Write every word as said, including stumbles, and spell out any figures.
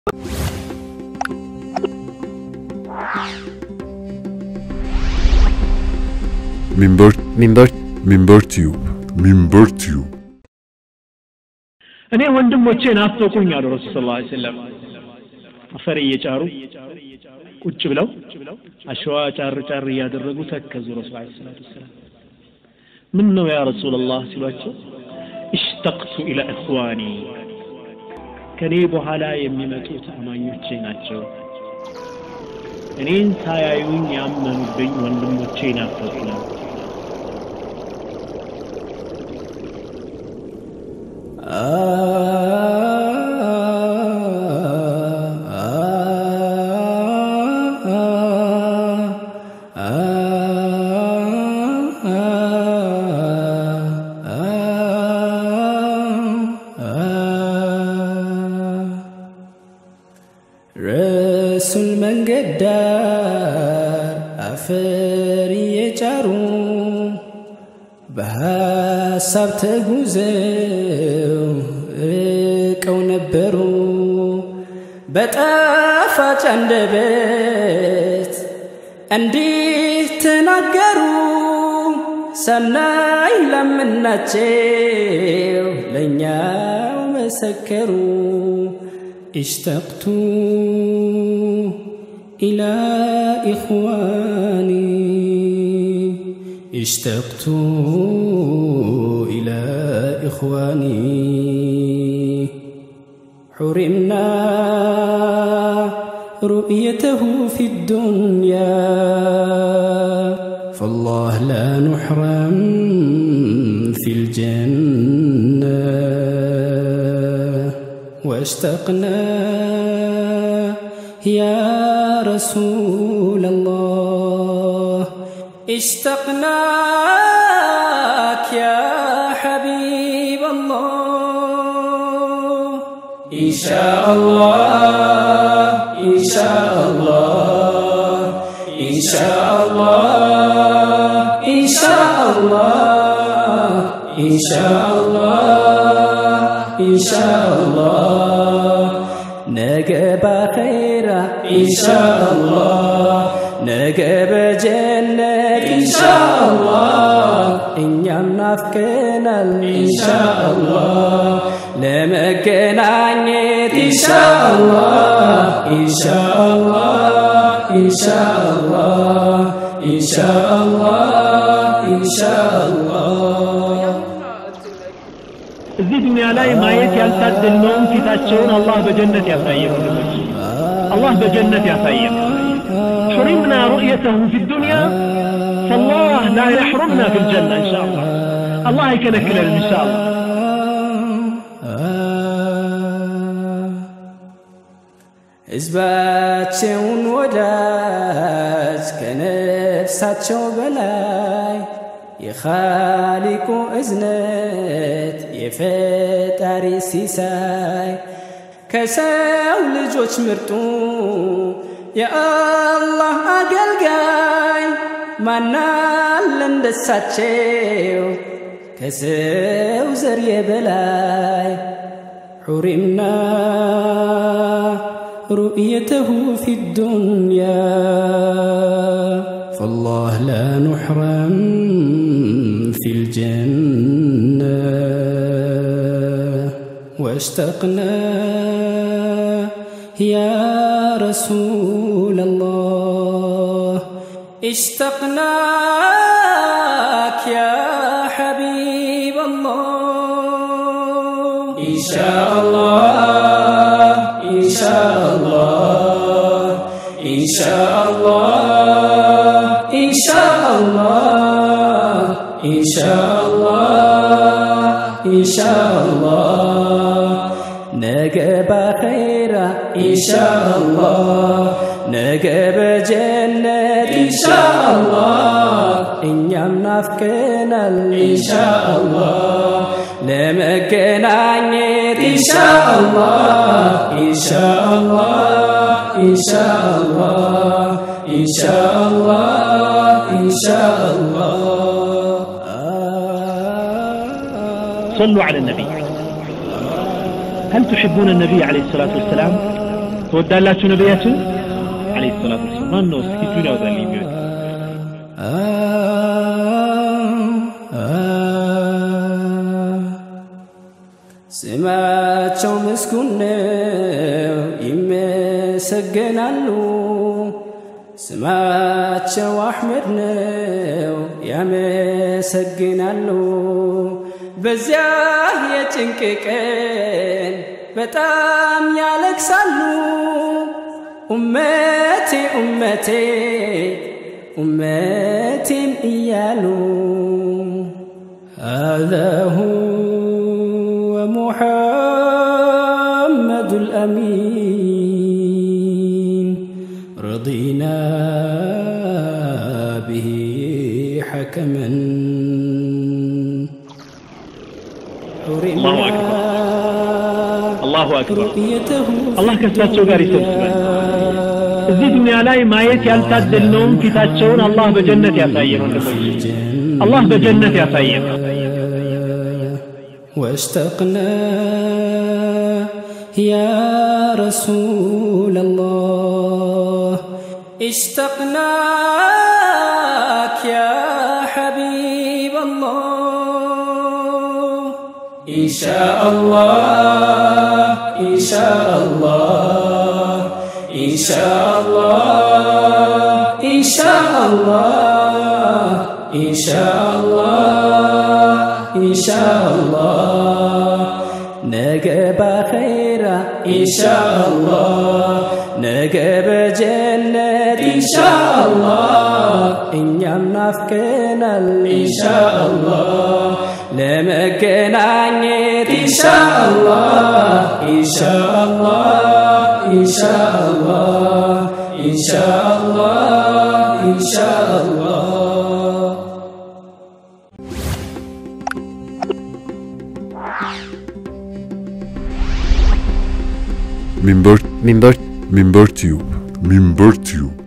منبر منبر منبر تيوب منبر تيوب እኔ ወንድሞቼ ናፍቆኝ አሉ ረሱል ሰለላሁ ዐለይሂ ወሰለም አፈር እየጫሩ ቁጭ ብለው አሸዋ ጫር ጫር ያደረጉ ተከዙ ረሱል ዐለይሂ ወሰለም ምን ነው ያ ረሱላህ ሲሏቸው اشتقت الى اخواني ከኔ በኋላ የሚመጡት አማኞቼ ናቸው እኔን ሳያዩኝ ያመኑብኝ ወንድሞቼ ናፈቁኝ رسول من قدار أفري يجارو بحساب تغوزو ركو نبرو بتافاج اندبت انديه تناقرو سناي لمناتيو لنياو مسكرو اشتقت إلى إخواني اشتقت إلى إخواني حرمنا رؤيته في الدنيا فالله لا نحرم في الجنة واشتقنا يا رسول الله اشتقناك يا حبيب الله إن شاء الله إن شاء الله إن شاء الله إن شاء الله إن شاء الله إن شاء الله نجب خيرا إن شاء الله نجب جنة إن شاء الله إن يمنافكنا إن شاء الله لما كنانيت إن شاء الله إن شاء الله إن شاء الله إن شاء الله إن شاء الله እዚህ ዱንያ ላይ ማየት ያልታደልነውን ፊታቸውን አላህ በጀነት ያሳየን አላህ በጀነት ያሳየን حرمنا رؤيته في الدنيا فالله لا يحرمنا في الجنة إن شاء الله الله يكنكلنا إن شاء الله ሕዝባቸውን ወዳጅ ከነፍሳቸው በላይ የኻሊቁ እዝነት የፈጣሪ ሲሳይ ከሰው ልጆች ምርጡ የአላህ አገልጋይ ማናለ እንደሳቸው ከሰው ዘር የበላይ حرمنا رؤيته في الدنيا فالله لا نحرم في الجنة واشتقنا يا رسول الله اشتقناك يا حبيب الله إن شاء الله إن شاء الله إن شاء الله إن شاء الله إن شاء الله إن شاء الله نجب خيرا إن شاء الله نجب جنة إن شاء الله إن يمنافكنا إن شاء الله لما كنانيت إن شاء الله إن شاء الله إن شاء الله إن شاء الله إن شاء الله صلوا على النبي هل تحبون النبي عليه الصلاة والسلام ተወዳላችሁ ነብያችን አለይሂ ሰላቱ ወሰላም ማን ነው እስኪ ጁን ያውጣልኝ ቢሆን ስማቸው ምስጉን ነው ይመሰገናሉ ስማቸው አህመድ ነው ያመሰግናሉ በዚያ የጭንቅ ቀን በጣም ያለቅሳሉ ኡመቴ ኡመቴ ኡመቴን እያሉ هذا هو محمد الأمين رضينا به حكما الله أكبر الله أكبر الله كسبته غير يسبحان እዚህ ዱንያ ላይ ማየት ያልታደልነውን ፊታቸውን አላህ በጀነት ያሳየን ወንድሞች አላህ በጀነት ያሳየን واشتقنا يا رسول الله اشتقناك يا حبيب الله إن شاء الله إن شاء الله إن شاء الله إن شاء الله إن شاء الله إن شاء الله نجب خيرا إن شاء الله نجب جنة إن شاء الله إن يمنافكنا إن شاء الله لما كنانيت إن شاء الله إن شاء الله إن شاء الله إن شاء الله إن شاء الله Minber Minber Minber Tube Minber Tube